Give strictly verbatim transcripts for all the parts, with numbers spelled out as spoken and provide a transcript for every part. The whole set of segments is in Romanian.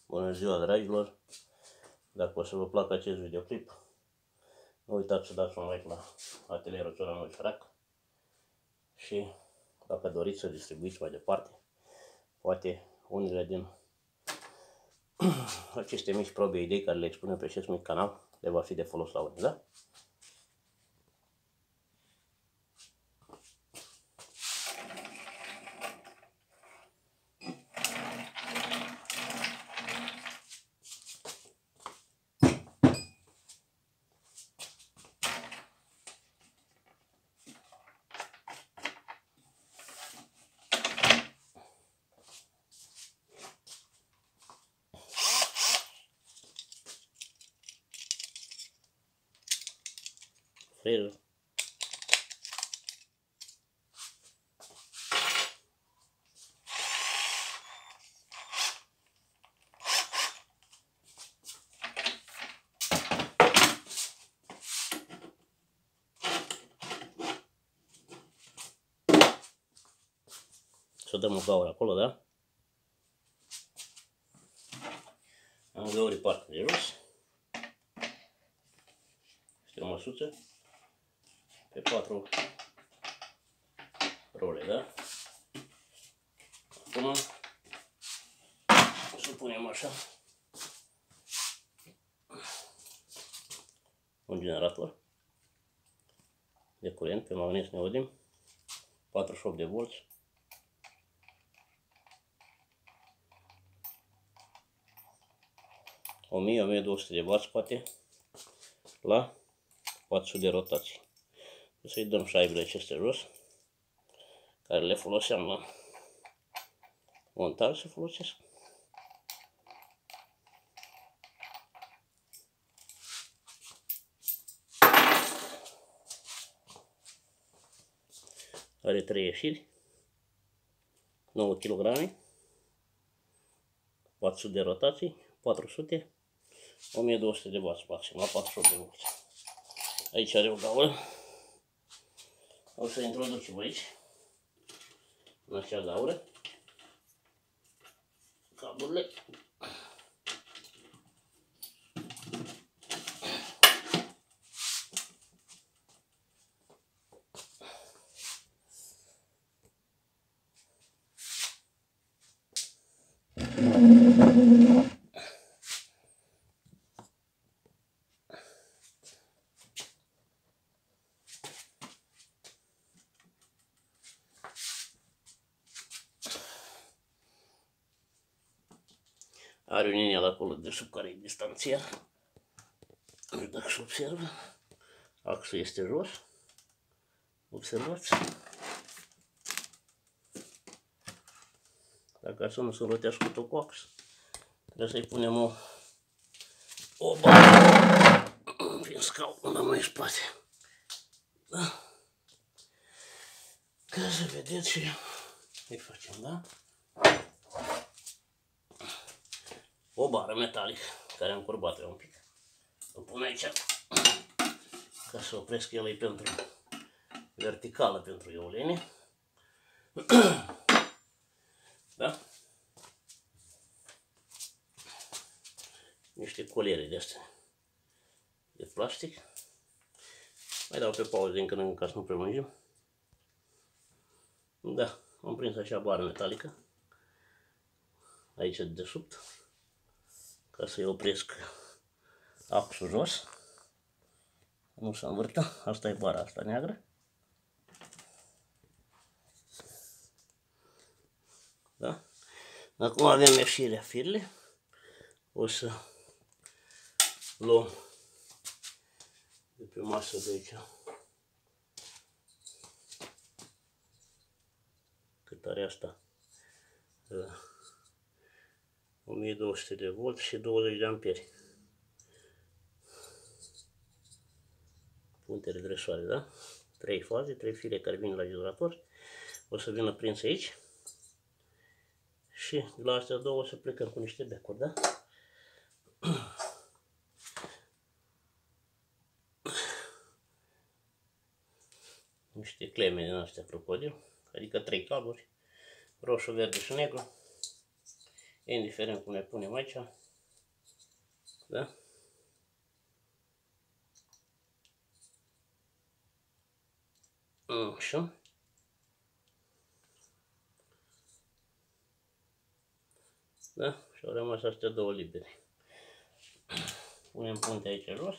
Bună ziua, dragilor! Dacă o să vă placă acest videoclip, nu uitați să dați un like la atelierul Țoranului Sărac și dacă doriți să distribuiți mai departe, poate unele din aceste mici probe idei care le expunem pe acest mic canal le va fi de folos la unii, da? Freeză. Să dăm o gaură acolo, da? Am găurii partea de jos. Este o măsuță pe patru role, da? Acum să punem așa un generator de curent pe magnes neodim, patruzeci și opt de volți. o mie - o mie două sute de watt poate la patru sute de rotații. O să-i dăm șaibele acestea jos, care le foloseam la montaj să folosesc. Are trei ieșiri, nouă kilograme, patru sute de rotații, patru sute, o mie două sute de watt maxim, la patruzeci și opt de volți. Aici are o gaură. O să introducem aici, în acea gaură, cablurile. Are un inel acolo de sub care e distanțiat. Nu știu dacă se observă. Axul este jos. Observați. Dacă să nu se rotească tot cu ax, trebuie să-i punem o, o bară prin scaun la mai spate. Da? Ca să vedeți ce îi facem, da? O bară metalică care am curbat eu un pic. O pun aici ca să opresc el, e pentru verticală pentru eulene. Da? Niște coliere de astea de plastic. Mai dau pe pauză din când în când ca să nu prelungim. Da, am prins așa bară metalică aici de desubt, ca să-i opresc axul jos, nu se învârtă. Asta e bara asta neagră. Da? Acum avem ieșirea firele. O să luăm de pe masă de aici cât are asta, o mie două sute de volți și douăzeci de amperi. Punte regresoare, da? Trei faze, trei fire care vin la generator. O să vină prins aici. Și de la astea două o să plecăm cu niște becuri, da? Niște cleme din astea crocodil, adică trei cabluri, roșu, verde și negru. indiferent cum ne punem aici, da? Așa. Da? Și au rămas astea două libere. Punem puntea aici jos.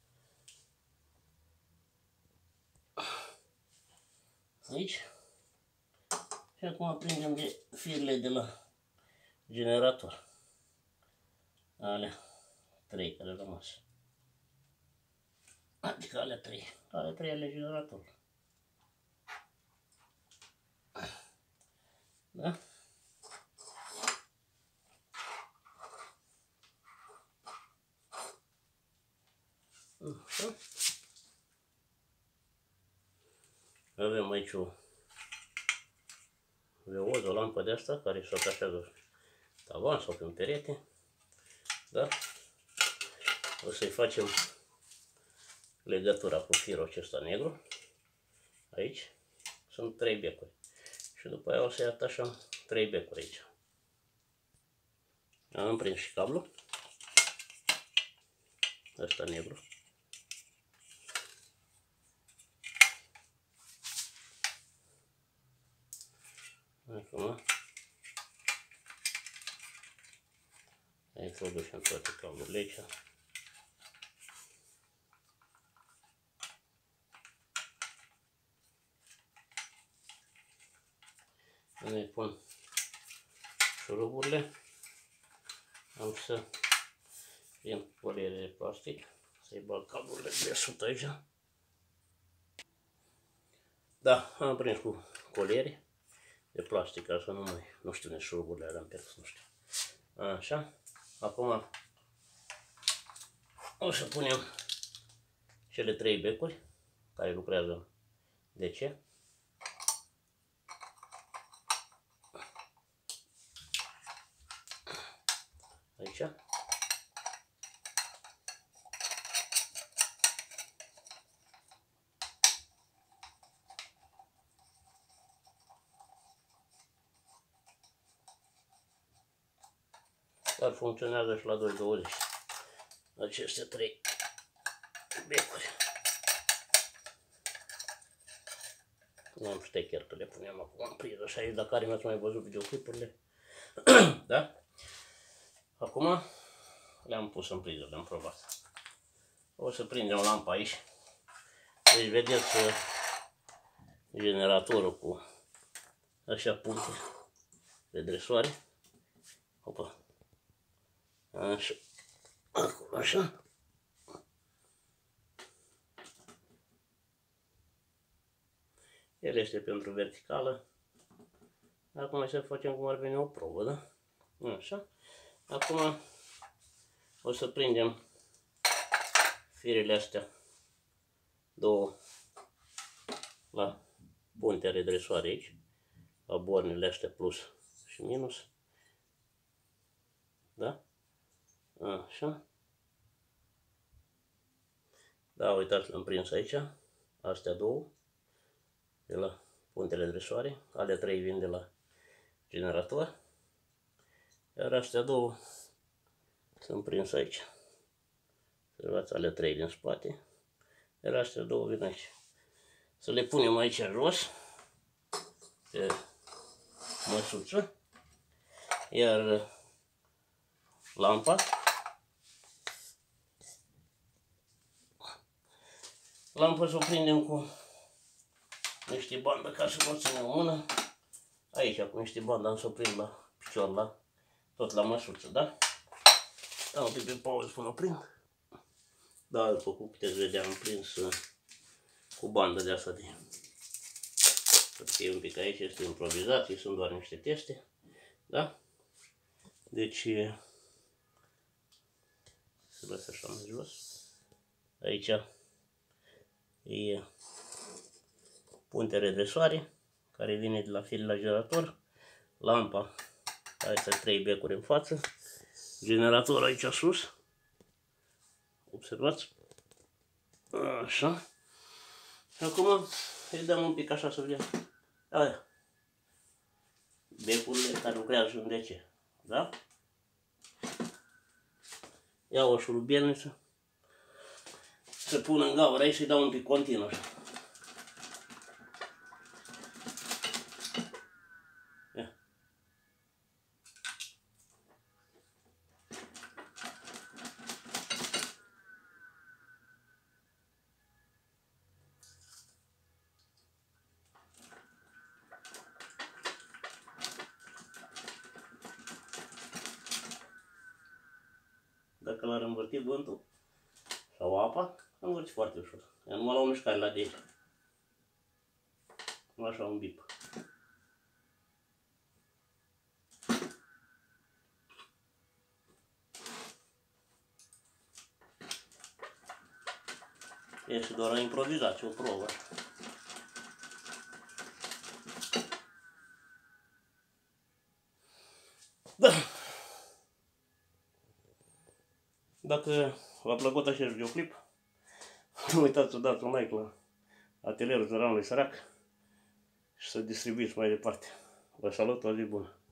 Aici. Și acum prindem de firele de la generator. Alea trei care au rămas. Adică alea trei. Alea trei ale generatorului. Da? Așa. Avem aici o veoză, o lampă de asta care se atașează tavan sau pe un perete. Da? O să-i facem legătura cu firul acesta negru. Aici sunt trei becuri. Și după aia o să-i atașăm trei becuri aici. Am prins și cablul. Ăsta negru. Acum introducem toate cablurile aici. Ne pun șuruburile. Am să prind poliere de plastic, să-i bag cablurile de sub aici. Da, am prins cu coliere de plastic, ca să nu mai, nu știu, ne șuruburile alea am pierdut, nu știu. Așa, acum o să punem cele trei becuri care lucrează D C. Aici. Dar funcționează și la doi douăzeci. Aceste trei becuri. Nu am ștecher, că le punem acum în priză și aici, dacă care mi-ați mai văzut videoclipurile. Da? Acum le-am pus în priză, le-am provat. O să prindem lampa aici. Deci vedeți generatorul cu așa punte de dresoare. Opa. Așa. Acolo, așa. El este pentru verticală. Acum să facem cum ar veni o probă, da? Așa. Acum o să prindem firele astea două la puntea de dresoare aici, la bornele astea plus și minus. Da? Așa. Da, uitați, le-am prins aici, astea două, de la puntele dresoare, alea trei vin de la generator, iar astea două sunt prins aici. Observați, alea trei din spate, iar astea două vin aici. Să le punem aici jos, pe măsuță, iar lampa lampa să o prindem cu niște bandă ca să o ținem în mână. Aici cu niște bandă am să o prind la picior, la, tot la măsuță, da? Dau un pic pe pauză până o prind. Da, după cum puteți vedea, am prins cu bandă de asta de... Să un pic aici, este improvizat, sunt doar niște teste, da? Deci, să las așa mai jos. Aici e puntea de dresoare, care vine de la fir la generator. Lampa, astea trei becuri în față. Generator aici sus. Observați? Așa. Și acum îi dăm un pic așa să vedem. Aia. Becurile care lucrează în D C. Da? iau o șurubelniță, să pun în gaură aici și dau un pic continuu așa. Ia. Dacă l-ar învârti vântul sau apa, învârti foarte ușor. Ia numai la o mișcare la de aici. Așa un bip. E și doar o improvizație, o probă. Da. Dacă v-a plăcut acest videoclip, nu uitați să dați un like la atelierul țăranului sărac și să distribuiți mai departe. Vă salut, o zi bună!